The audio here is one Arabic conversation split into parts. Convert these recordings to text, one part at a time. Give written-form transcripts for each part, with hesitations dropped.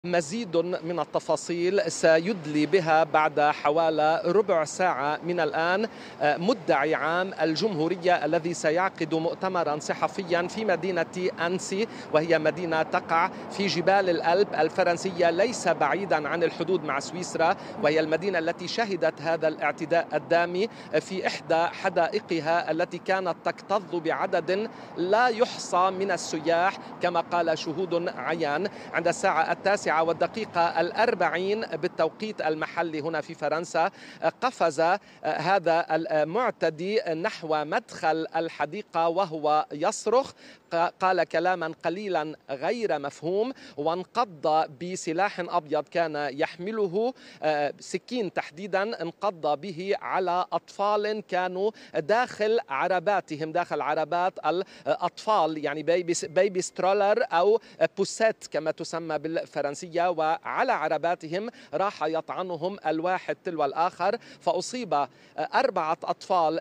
مزيد من التفاصيل سيدلي بها بعد حوالي ربع ساعة من الآن مدعي عام الجمهورية الذي سيعقد مؤتمرا صحفيا في مدينة أنسي، وهي مدينة تقع في جبال الألب الفرنسية ليس بعيدا عن الحدود مع سويسرا، وهي المدينة التي شهدت هذا الاعتداء الدامي في إحدى حدائقها التي كانت تكتظ بعدد لا يحصى من السياح كما قال شهود عيان. عند الساعة 9:40 بالتوقيت المحلي هنا في فرنسا قفز هذا المعتدي نحو مدخل الحديقة وهو يصرخ، قال كلاما قليلا غير مفهوم وانقض بسلاح أبيض كان يحمله، سكين تحديدا، انقض به على أطفال كانوا داخل عرباتهم، داخل عربات الأطفال، يعني بيبي سترولر أو بوسيت كما تسمى بالفرنسية، وعلى عرباتهم راح يطعنهم الواحد تلو الآخر، فأصيب 4 أطفال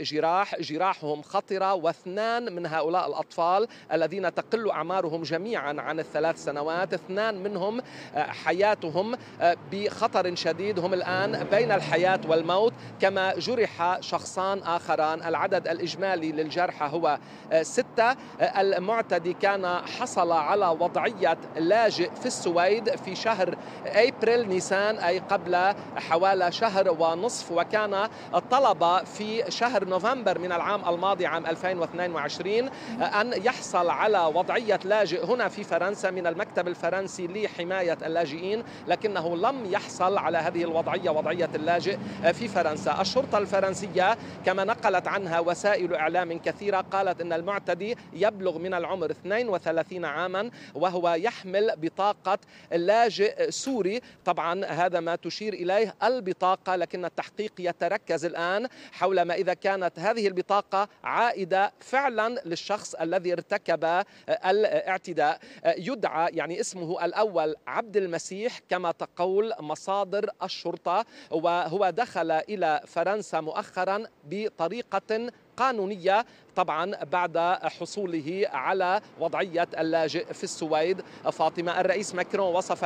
جراحهم خطرة، واثنان من هؤلاء الأطفال الذين تقل أعمارهم جميعا عن ال3 سنوات، 2 منهم حياتهم بخطر شديد، هم الآن بين الحياة والموت، كما جرح شخصان آخران. العدد الإجمالي للجرحى هو 6. المعتدي كان حصل على وضعية لاجئ في السويد في شهر أبريل نيسان، أي قبل حوالي شهر ونصف، وكان طلب في شهر نوفمبر من العام الماضي عام 2022 أن يحصل على وضعية لاجئ هنا في فرنسا من المكتب الفرنسي لحماية اللاجئين، لكنه لم يحصل على هذه الوضعية، وضعية اللاجئ في فرنسا. الشرطة الفرنسية كما نقلت عنها وسائل إعلام كثيرة قالت أن المعتدي يبلغ من العمر 32 عاما وهو يحمل بطاقة لاجئ سوري. طبعا هذا ما تشير إليه البطاقة، لكن التحقيق يتركز الآن حول ما إذا كانت هذه البطاقة عائدة فعلا للشخص الذي ارتكب الاعتداء. يدعى يعني اسمه الأول عبد المسيح كما تقول مصادر الشرطة، وهو دخل إلى فرنسا مؤخرا بطريقة قانونية، طبعا بعد حصوله على وضعية اللاجئ في السويد. فاطمة، الرئيس ماكرون وصف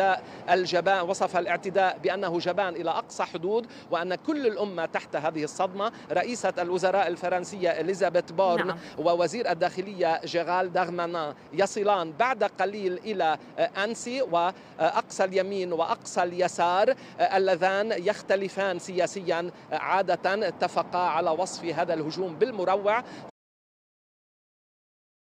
الاعتداء بأنه جبان إلى أقصى حدود، وأن كل الأمة تحت هذه الصدمة. رئيسة الوزراء الفرنسية إليزابيث بورن ووزير الداخلية جيرالد دارمانان يصلان بعد قليل إلى أنسي، وأقصى اليمين وأقصى اليسار اللذان يختلفان سياسيا عادة اتفقا على وصف هذا الهجوم بالمروع.